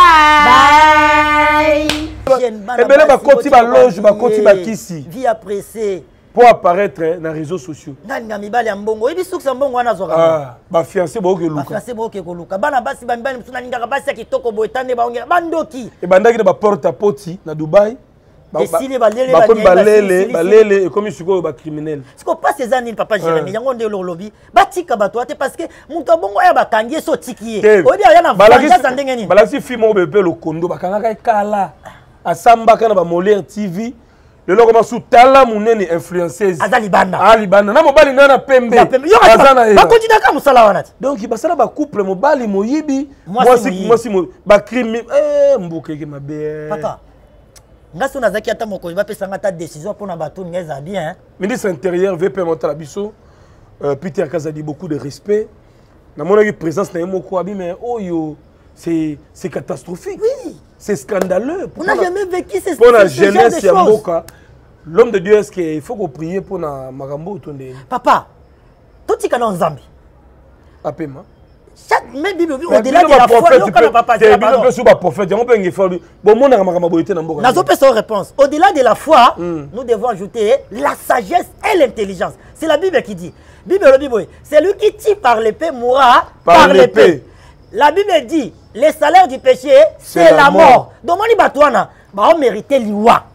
Bye. Ebele ba koti ba loge ba koti ba kisi. Vie appréciée. Pour apparaître dans les réseaux sociaux. Nanga mibali ya mbongo. Ebi suksa mbongo wana zoka. Ah, ba fiancé ba oke luka. Ba fiancé ba oke koluka. Bana basi ba mibali msuna ninga basi ya kitoko boetane ba ongera bandoki. E bandaki na ba porte à poti na Dubaï. Desile ba lele ba lele et comme siko ba criminel. Siko pas ces années papa Jérémy yango nde lolobi. Batika bato ate parce que muto bongo ya ba kangie so tikiye. Obi ya na vanja sandenge ni. Balaki film o bebe lo kondo ba kanga kala. Asamba kana ba Molière TV. Le logo masu tala munene influenceuse azali banda na mobali nana pembe azana ba continue ka musala wana donc basala ba couple mobali moyibi mwasi ba crime mbuke ke mabe papa ngaso nazaki ata moko ba pesa ngata décision pour na bato ngeza bien ministre intérieur VP Montala biso Peter Kazadi beaucoup de respect na mona ki présence na moko abi mais oyo c'est catastrophique. Oui. C'est scandaleux. On n'a jamais vécu ces pour la jeunesse ya mboka. L'homme de Dieu, est-ce qu'il faut qu'on prie pour na magambo tonde? Papa, tout est canon Zambie. Apema. Chaque même Bible au-delà de la foi, non quand papa dit pardon. Bible sur ba prophète, on peut ngefo. Bon mon na magambo boité na mboka. Nazo pe son réponse. Au-delà de la foi, nous devons ajouter la sagesse et l'intelligence. C'est la Bible qui dit. Bible le Bible, c'est lui qui tue par l'épée mourra par l'épée. La Bible dit, le salaire du péché, c'est la mort. Donc, on mérite l'iwa.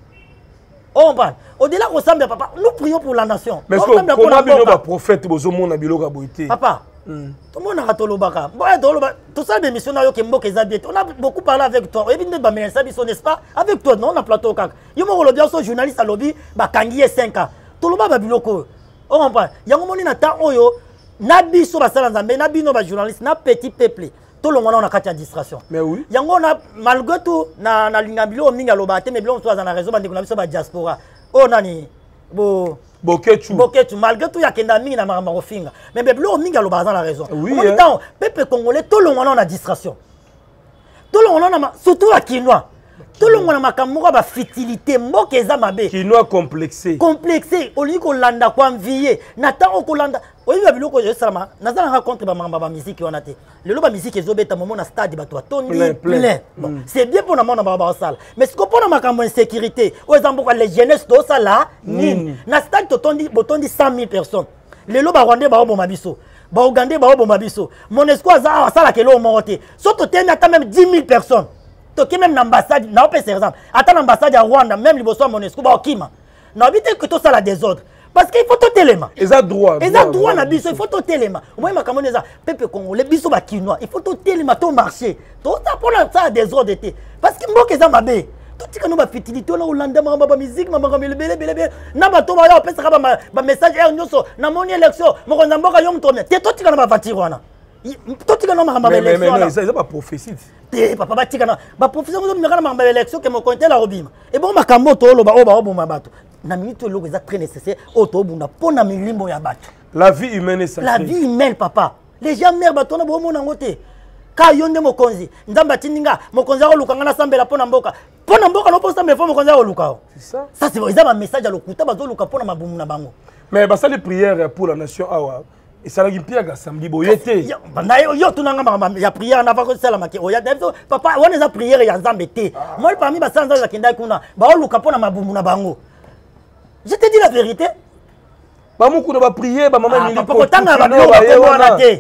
On parle. Au-delà, papa, nous prions pour la nation. Mais comment on prophète, papa, tout le monde a tout ça, des missions, on a beaucoup parlé avec toi. N'est-ce pas? Avec toi, non, on a plateau. Il y a un journaliste à lobby, Kangi 5 ans. Tout le monde a biloko. On parle. Il y a un moment où nabi so basala nzambe nabi no ba journaliste na petit peuple tout le monde on a kati distraction mais oui yango na malgré tout na lingabilo minga lobate mais bilo to za na raison bande kuna biso ba diaspora o nani boketu malgré tout ya kenda mingi na marama kofinga mais bilo minga lobaza na raison oui temps peuple congolais tout le monde on a distraction tout le monde on a surtout à Kinois tout le monde a makamoko ba fertilité mboka eza mabe Kinois complexé au lieu ko landa ko envier natan ko landa oyi ba biloko je salama nazala rencontre ba mamba ba musique on a te le loba musique ezobeta momo na stade ba to tondi plein bon c'est bien pour na mona ba salle mais ce ko pona makambo insécurité o ezamboka les jeunesses to sala nini na stade to tondi botondi 100 000 personnes le loba rwandais ba oboma biso ba ougandais ba oboma biso monesco za sala ke lo monte soto tena ata même 10 000 personnes toki même l'ambassade na opé exemple attends l'ambassade à Rwanda même liboso à Monesco ba okima na bité que tout ça la désordre parce qu'il faut tout élément ils ont droit na biso il faut tout élément au moins makambo neza peuple congolais biso ba kinois il faut tout élément tout marché tout ça pour ça désordre été parce que mboka eza mabe tout tika no ba fitilité na Hollande ba musique mama belebele na ba to ba ya pesa ba message er nyoso na moni élection mo konza mboka yo mtomia te to tika na ba vatir wana to tika na ma élection mais ça pas prophétie te papa ba tika na ba prophétie mo mekana ma élection ke mo konte la robima et bon makambo to lo ba oboma bato na minute lo eza très nécessaire auto bunda pona milimbo ya bato. La vie humaine est sacrée. La vie humaine papa les gens mère bato na bo mona ngote ka yonde mokonzi nzamba tindinga mokonzi a lukanga na sambela pona mboka no posta me fo mokonzi a luka. C'est ça. Ça c'est ça un message à lokuta bazo luka pona mabumu na bango. Mais basa les prières pour la nation awa et ça la gimpia ga samedi boyete. Banda yo tunanga mama ya prière na va ko sala make oya papa on les a prière ya nzambe te. Moi parmi ba sanza za kinda kuna ba luka pona mabumu na bango. Je te dis la vérité. Ba muku na ba prière ba mama ni papa ko tanga ba ko wana te.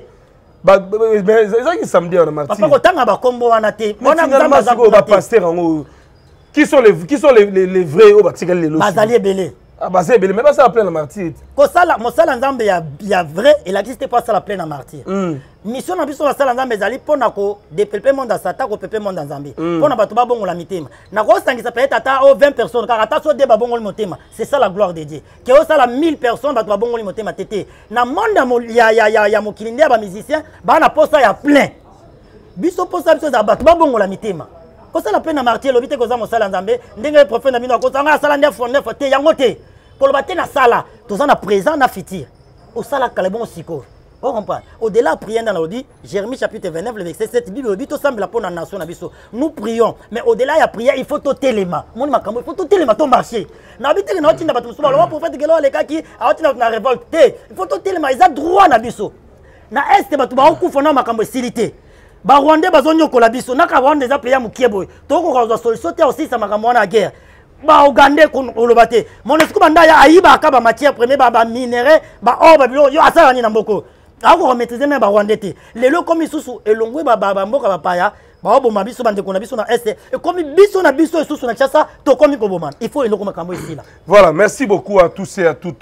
Mais c'est qui samedi on a martyr. Papa ko tanga ba kombo wana te. Mona nzamba za ko ba pasteur en qui sont les vrais au batikali les lois. Bazali belé. Ah bazali belé mais pas ça la pleine martyr. Ko sala mo sala nzambe ya vrai et la existe pas ça la pleine martyr. Mission na biso la sala nzambe ezali pona ko dépelper monde à sata ko pepe monde nzambe. Pona bato ba bongo la mitema. Na ko sangisa peut être ata 20 personnes car ata so de ba bongo le motema. C'est ça la gloire de Dieu. Que o sala 1000 personnes bato ba bongo le motema tété. Na monde ya mokilinde ba musicien ba na posa ya plein. Biso posa biso za bato ba bongo la mitema. Ko sala plein na martyr lo bité ko za mo sala nzambe ndenge prophète na bino ko sanga sala ndef te yango te. Pour le matin na sala, tous en a présent na fitir. Au sala kalebon siko. On comprend. Au-delà prier dans l'audi, Jérémie chapitre 29 le verset 7 Bible dit tout semble pour la nation nabiso. Nous prions, mais au-delà il y a prière, il faut tout téléma. Mon makambo, il faut tout téléma ton marché. Na bité na otinda batu musuba, le prophète gelo le kaki, a otinda na révolte. Il faut tout téléma, ils ont droit nabiso. Na est batu ba okufona makambo silité. Ba Rwanda bazonyo ko labiso, na ka Rwanda za prière mukiebo. Toko ko solution te aussi ça makambo na guerre. Ba Ougandais qu'on olobate monesco banda ya ayiba ka ba matière première ba minerai ba or ba bilo yo asala ni na mboko ako maîtriser même ba Rwandais te lelo comme isusu elongwe ba mboka ba paya ba oboma biso bande ko na biso na est et comme biso na biso isusu na chasa to komi ko boman il faut eloko makambo ici là. Voilà, merci beaucoup à tous et à toutes.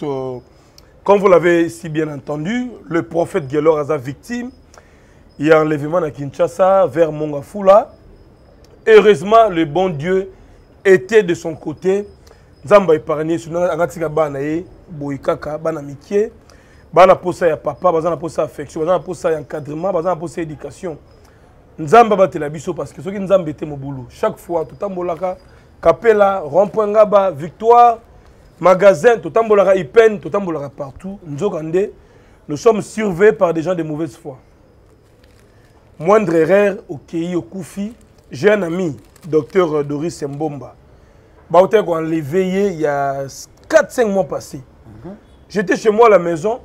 Comme vous l'avez si bien entendu, le prophète Gelor a victime. Il y a enlèvement à Kinshasa vers Mongafula. Heureusement, le bon Dieu était de son côté. Nzamba épargné sur angatika bana ye boikaka bana mikie bana posa ya papa bazana posa affection bazana posa ya encadrement bazana posa éducation. Nzamba batela biso parce que soki nzamba était mo boulot chaque fois totambolaka kapela rond-point ngaba victoire magasin totambolaka ipen totambolaka partout nzokande nous sommes surveillés par des gens de mauvaise foi. Moindre erreur au Kei au Koufi, j'ai un ami docteur Doris Mbomba. Baouté qu'on l'a éveillé il y a 4-5 mois passés. J'étais chez moi à la maison,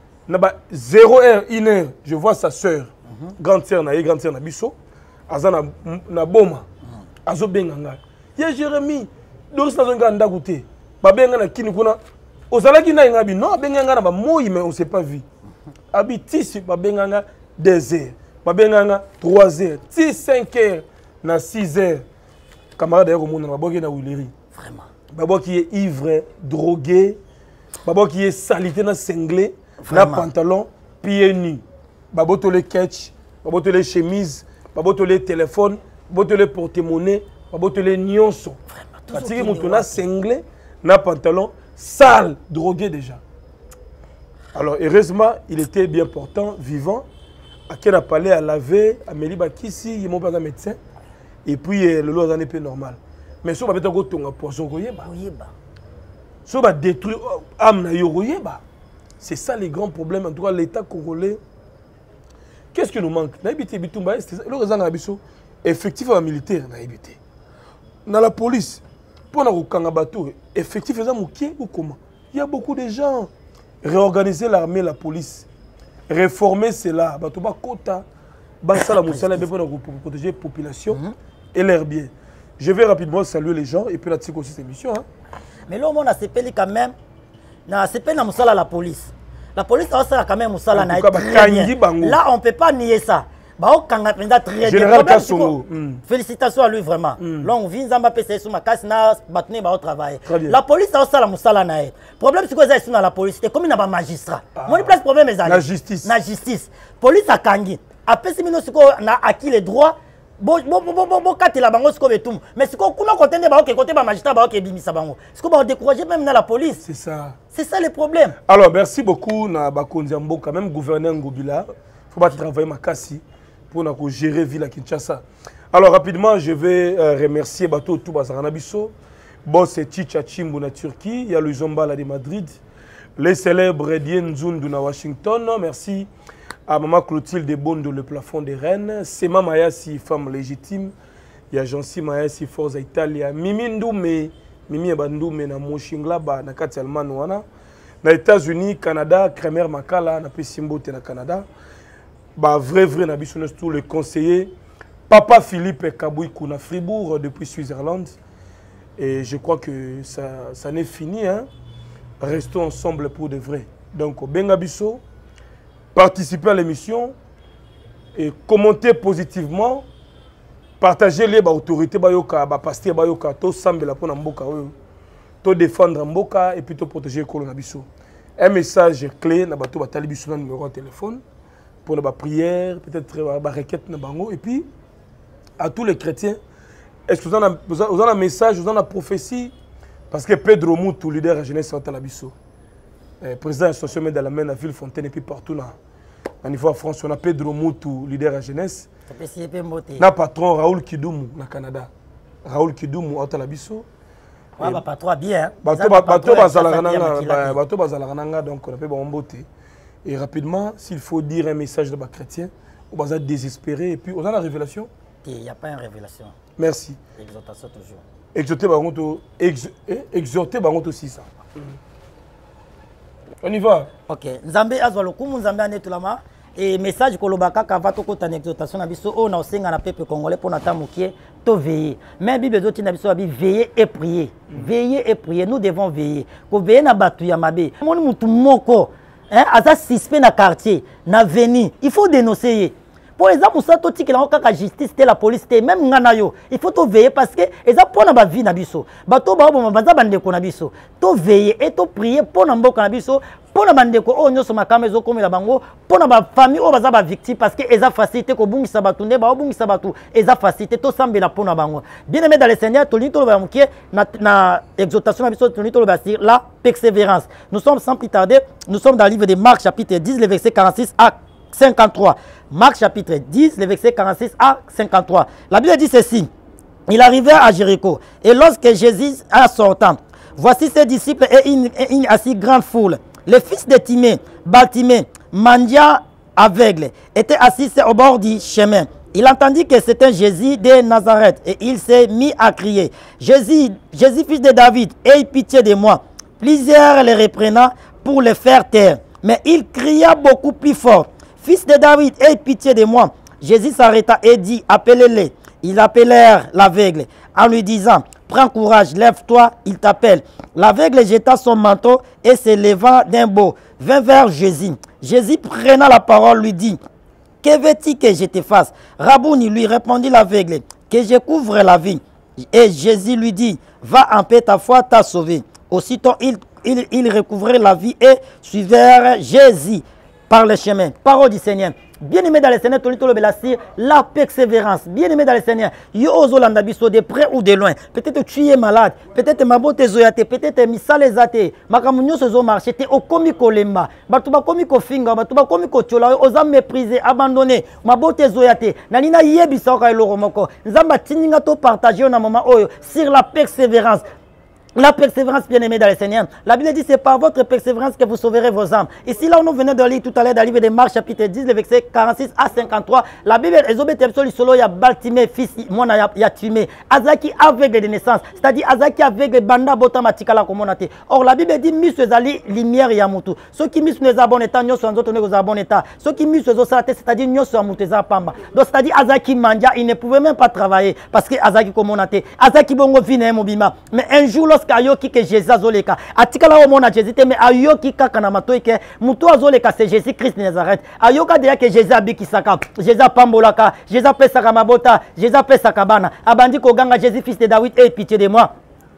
0 heure, 1 heure, je vois sa soeur, grande sœur na biso, azana na boma, azo benganga. Ya Jérémie, Doris na zonga ndakouté, ba benga na kini kuna, ozalaki na ngabi non benganga na ba moyi mais on s'est pas vu. Habitisi ba benganga 2 heures, ba benganga 3 heures, 5 heures. Na 6 heures, camarade d'ailleurs au monde, Babo na Willery. Vraiment. Babo qui est ivre, drogué, Babo qui est salité na cinglé, na pantalon, pieds nus. Babo to les catch, Babo to les chemises, Babo to les téléphones, Babo to les porte-monnaie, Babo to les nyonso. Parce que mon na cinglé, na pantalon, sale, drogué déjà. Alors heureusement, il était bien portant, vivant. À qui on a parlé à laver, à Méli Bakissi, il m'a pas un médecin. Et puis le lot est un peu normal. Mais si on va mettre un poisson, si on va détruire l'âme, c'est ça les grands problèmes. En tout cas, l'État congolais. Qu'est-ce qui nous manque? Effectif militaire. Dans la police, pour nous bateau, effectif ou comment? Il y a beaucoup de gens. Réorganiser l'armée, la police. Réformer cela. Pour protéger la population et leurs biens. Je vais rapidement saluer les gens et puis la tique aussi cette émission. Mais là, on a CPL quand même. Na CPL na musala la police. La police a quand même musala na. Là, on ne peut pas nier ça. Général Kassongo. Félicitations à lui vraiment. Là, on vient à PCS sur ma casse, na batne ba au travail. La police a ça la musala na. Problème c'est que ça dans la police, c'est comme un magistrat. Mon place problème est la justice. La justice. Police a kangi. Après si mino siko na acquis les droits bokatela bango siko betumu mais siko kuna kotende baoke côté ba magistrat baoke bimisa bango siko ba décourager même dans la police. C'est ça le problème. Alors merci beaucoup na bakonzi mboka même gouverneur Ngobila faut pas travailler makasi pour na ko gérer ville à Kinshasa. Alors rapidement je vais remercier bato tout bazarana biso boss Chicha Chimbu na Turquie, il y a le Zombala de Madrid, les célèbres Dien Nzundu na Washington. Merci à Maman Clotilde Bondo, le plafond des Rennes. Sema Mayasi, femme légitime. Il y a Jansi Mayasi, Forza Italia. Mimi Ndoume, Mimi Bandoume, na Moshingla, na Kati Almanouana. Na États-Unis, Canada, Kremer Makala, na Pessimbote na Canada. Vrai, na Bissonnes, tout le conseiller. Papa Philippe Kabouikou na Fribourg, depuis Suisse-Irlande. Et je crois que ça n'est fini. Hein? Restons ensemble pour de vrai. Donc, Bengabiso. Participez à l'émission et commentez positivement, partagez les autorités, pasteur, to sambela pour mboka, to défendre mboka et puis to protéger le colonabiso. Un message clé na bato batali biso na numéro de téléphone pour la prière, peut-être la requête na bango et puis à tous les chrétiens, est-ce que vous avez un message, vous avez une prophétie parce que Pedro Moutou, leader à jeunesse à biso. Président de l'association de la main à Villefontaine et puis partout là. Au niveau de France, on a Pedro Moutou, leader à jeunesse. Na patron Raoul Kidoumou au Canada. Raoul Kidoumou au Talabiso. Patron bien. Bato bazalananga donc on appelle bomboté. Et rapidement, s'il faut dire un message de chrétien, on va être désespéré et puis on a la révélation. Il n'y a pas une révélation. Merci. Exhortation toujours. Exhorter Baronto aussi ça. On y va. Ok. Nzambe azwalokumu Nzambe anetulama et message kolobaka kavato kota exhortation na biso on a osenga na peuple congolais pour natamukie to veiller. Mais Bible doti na biso abi veiller et prier. Veiller et prier. Nous devons veiller. Ko veiller na batu ya mabe. Moni mutu moko hein aza suspect na quartier na veni. Il faut dénoncer. Pour exemple, ça toti que la justice, la police, même nganayo, il faut te veiller parce que ça pour na vie na biso. Bato ba bo baza bande ko na biso. To veiller et to prier pour na mboka na biso, pour na bande ko o nyoso makama ezo komela bango, pour na ba famille o baza ba victime parce que eza facilité ko bungisa batunde ba bungisa batu, eza facilité to sambela pour na bango. Bien aimé dans le Seigneur, to lito ba mukie na exhortation na biso to lito ba sur la persévérance. Nous sommes sans plus tarder, nous sommes dans le livre de Marc chapitre 10 le verset 46 à 53. Marc chapitre 10, le verset 46 à 53. La Bible dit ceci. Il arrivait à Jéricho. Et lorsque Jésus a sortant, voici ses disciples et une assez grande foule. Le fils de Timée, Baltimée, mendiant aveugle, était assis au bord du chemin. Il entendit que c'était Jésus de Nazareth et il s'est mis à crier. Jésus, fils de David, aie pitié de moi. Plusieurs le reprenant pour le faire taire. Mais il cria beaucoup plus fort. Fils de David, aie pitié de moi. Jésus s'arrêta et dit, appelez-les. Ils appelèrent l'aveugle en lui disant, prends courage, lève-toi, il t'appelle. L'aveugle jeta son manteau et se levant d'un bond, vint vers Jésus. Jésus prenant la parole lui dit, que veux-tu que je te fasse? Rabouni lui répondit l'aveugle, que je couvre la vie. Et Jésus lui dit, va en paix, ta foi t'a sauvé. Aussitôt il recouvrait la vie et suivèrent Jésus par le chemin. Parole du Seigneur. Bien-aimé dans le Seigneur, la persévérance. Bien-aimé dans le Seigneur, yo ozolanda biso de près ou de loin. Peut-être tu es malade, peut-être mabote zoyate, peut-être misale zate, makamunyo sozo marché, te okomi kolemba, batuba komi kofinga, batuba komi kochola, oza méprisé, abandonné, mabote zoyate, nanina yebisa ka eloro moko. Nzamba tininga to partager na moment oyo sur la persévérance. La persévérance, bien-aimée dans le Seigneur. La Bible dit c'est par votre persévérance que vous sauverez vos âmes. Ici, là où nous venons de lire tout à l'heure dans le livre de Marc, chapitre 10, le verset 46 à 53, la Bible est il y a Baltimée, fils, moi, il y a Timée. Azaki aveugle de naissance, c'est-à-dire Azaki aveugle, banda botamatika la communauté. Or, la Bible dit, mis ezali lumière yamutu. Ceux qui mis les abonnés, nous sommes aux abonnés. Ceux qui mis aux salatés, c'est-à-dire nous sommes aux pamba. Donc, c'est-à-dire Azaki mandia, il ne pouvait même pas travailler parce que Azaki communauté, Azaki bongo vine mobima. Mais un jour, ayoki que Jésus azoleka atikala o mona Jésus te mais ayoki kaka na matoi ke muto azoleka c'est Jésus Christ de Nazareth ayoka de que Jésus abikisaka Jésus pambolaka Jésus pesaka mabota Jésus pesaka bana abandi ko ganga Jésus fils de David aie pitié de moi.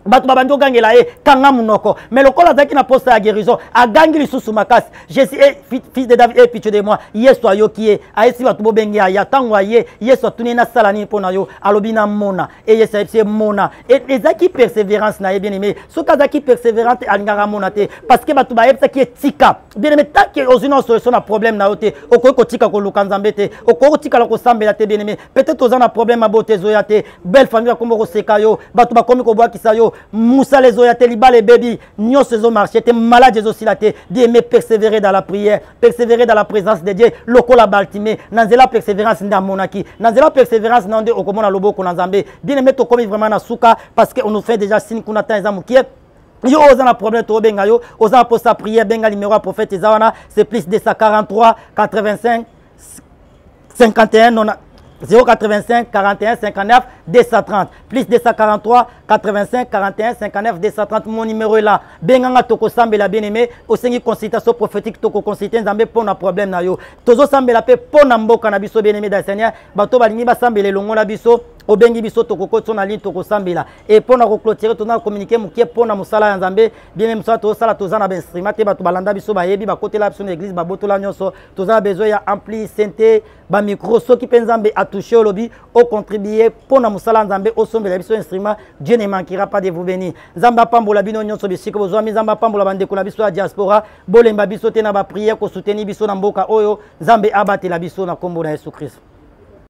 bato babandi ogangela ye kanga munoko mais lokola azalaki na poste ya guérison agangi lisusu makasi jésus fils de David pitié de moi yesu ayoki ye ayesi bato bobengi ya ntango aye yesu atuni nasala nini mpo na yo alobi na mona e yesu ayebisi ye mona ezalaki persévérance na ye bien aimé soki azalaki persévérante alingaka mona te parce que bato bayebisaki ye tika bien aimé tant que ozwi na solution na problème na yo te okoki kotika koluka nzambe te okoki kotikala kosambela te bien aimé peut-être oza na problème abo te ezoya te belle famille bakombo koseka yo bato bakomi kobwakisa yo musala ezoya te libala ebebi nyonso ezomarche te malade ezosila te bien aimé persévérer dans la prière persévérer dans la présence de Dieu lokola baltime na nzela persévérance nde amonaki na nzela persévérance na nde okomona loboko na nzambe bien aimé tokomi vraiment na suka parce que on nous fait déjà signe kuna temps eza mokie yo oza na problème to benga yo oza na poste prière benga numéro à prophète ezawana c'est plus 243 85 51 085 41 59 230 plus 243 85 41 59 230 mon numéro est là benganga toko sambela bien aimé osengi consultation prophétique toko consulter nzambe pour na problème na yo tozo sambela pe pour na mboka na biso bien aimé da Seigneur bato balingi ba sambela longo na biso obengi biso toko ko tsona li toko sambela et pour na clôturer tona communiquer mukie pour na musala ya nzambe bien aimé musala to sala toza na instrument te bato balanda biso ba yebi ba côté la biso na église ba botola nyonso toza besoin ya ampli synthé ba micro soki penzambe a touché au lobby au contribuer pour na musala nzambe au sombe la biso instrument Dieu ne manquera pas de vous bénir nzamba pambola bino nyonso bisiko bozwa nzamba pambola bandeko la biso ya diaspora bolemba biso te na ba prière ko soutenir biso na mboka oyo nzambe abatela biso na kombo na Yesu Christ.